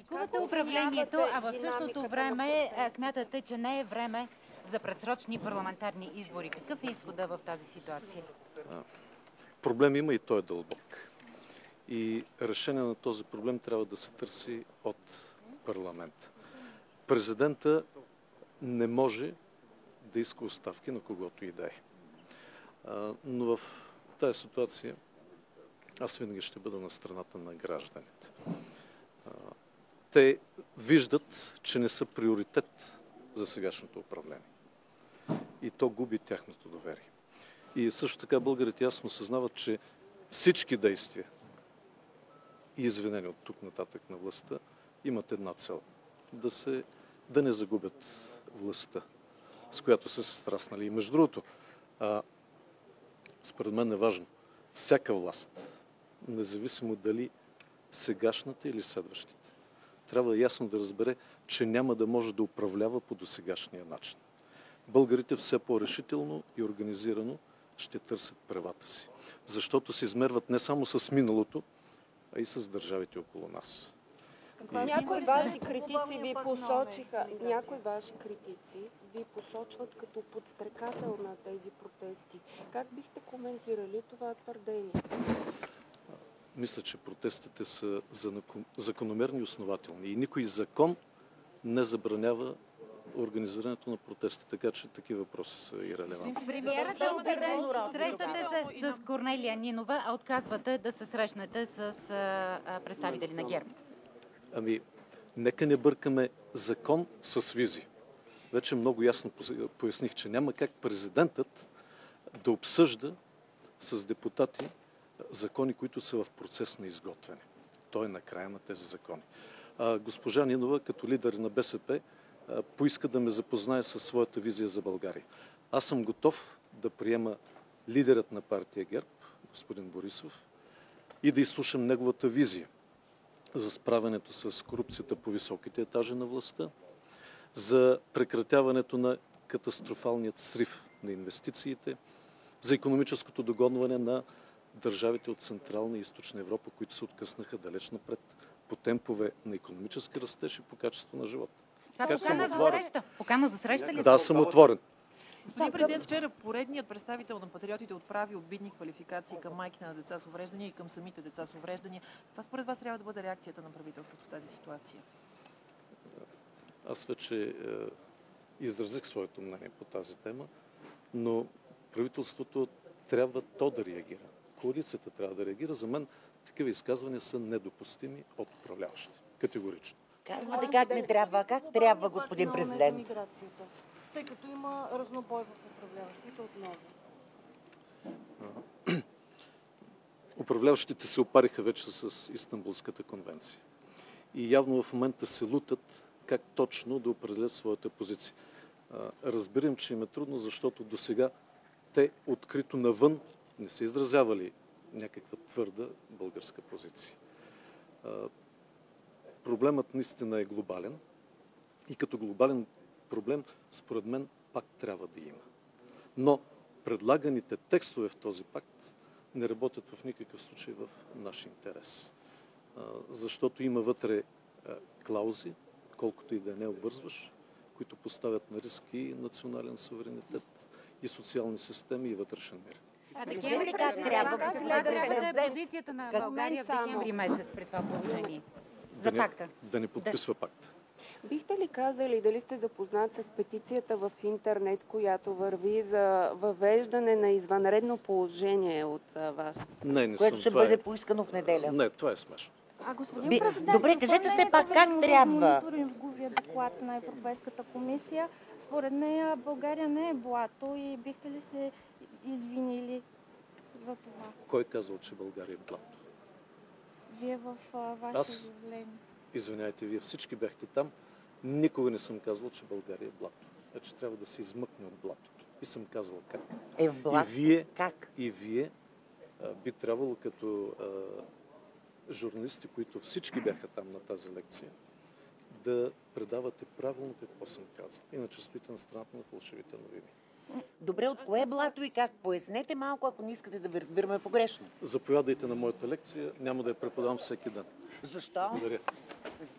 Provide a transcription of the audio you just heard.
Критикувате управлението, а в същото време смятате, че не е време за предсрочни парламентарни избори. Какъв е изхода в тази ситуация? Проблем има и той е дълбок. И решение на този проблем трябва да се търси от парламента. Президента не може да иска оставки на когото и да е. Но в тази ситуация аз винаги ще бъда на страната на гражданите. Те виждат, че не са приоритет за сегашното управление. И то губи тяхното доверие. И също така българите ясно съзнават, че всички действия и извинени от тук нататък на властта имат една цел. Да не загубят властта, с която са се страснали. И между другото, според мен е важно, всяка власт, независимо дали сегашната или следващите, трябва ясно да разбере, че няма да може да управлява по досегашния начин. Българите все по-решително и организирано ще търсят правата си, защото се измерват не само с миналото, а и с държавите около нас. Някои ваши критици ви посочват като подстрекател на тези протести. Как бихте коментирали това твърдение? Мисля, че протестите са закономерни и основателни. И никой закон не забранява организирането на протести, така че такива въпроси са и релевантни. Премиерът е убеден, срещате се с Корнелия Нинова, а отказвате да се срещнете с представители на ГЕРБ. Нека не бъркаме закон с визия. Вече много ясно поясних, че няма как президентът да обсъжда с депутати закони, които са в процес на изготвяне. Той е на края на тези закони. Госпожа Нинова, като лидер на БСП, поиска да ме запознае със своята визия за България. Аз съм готов да приема лидерът на партия ГЕРБ, господин Борисов, и да изслушам неговата визия за справянето с корупцията по високите етажи на властта, за прекратяването на катастрофалният срив на инвестициите, за икономическото догонване на държавите от Централна и Източна Европа, които се откъснаха далеч напред по темпове на икономически растеж и по качество на живота. Покана за среща ли? Да, съм отворен. Господин президент, вчера поредният представител на патриотите отправи обидни квалификации към майките на деца с увреждания и към самите деца с увреждания. Това според вас трябва да бъде реакцията на правителството в тази ситуация? Аз вече изразих своето мнение по тази тема, но правителството трябва да реагира. Коалицията трябва да реагира. За мен такива изказвания са недопустими от управляващите. Категорично. Казвате как не трябва. Как трябва, господин президент? Тъй като има разнобой в управляващите отново. Управляващите се опариха вече с Истанбулската конвенция. И явно в момента се лутат как точно да определят своята позиция. Разбирам, че им е трудно, защото досега те открито навън не са изразявали някаква твърда българска позиция. Проблемът наистина е глобален и като глобален проблем, според мен, пак трябва да има. Но предлаганите текстове в този пакт не работят в никакъв случай в наш интерес. Защото има вътре клаузи, колкото и да не обвързваш, които поставят на риск и национален суверенитет, и социални системи, и вътрешен мир. Каква е позицията на България в декември месец при това положение? За пакта. Да не подписва пакта. Бихте ли казали дали сте запознат с петицията в интернет, която върви за въвеждане на извънредно положение от ваша страна? Не което ще бъде поискано в неделя. Не, това е смешно. Господин президент, добре, кажете все пак как трябва. Мониторинговия доклад на Европейската комисия, според нея България не е блато и бихте ли се извинили за това? Кой казал, че България е блато? Вие в ваше изявление. Извиняйте, вие всички бяхте там. Никога не съм казвал, че България е блато. Значи трябва да се измъкне от блатото. И съм казал как. В блато? Как? И вие би трябвало като журналисти, които всички бяха там на тази лекция, да предавате правилно какво съм казал. Иначе стоите на страната на фалшивите новини. Добре, от кое е блато и как? Пояснете малко, ако не искате да ви разбираме погрешно. Заповядайте на моята лекция. Няма да я преподавам всеки ден. Защо? Благодаря.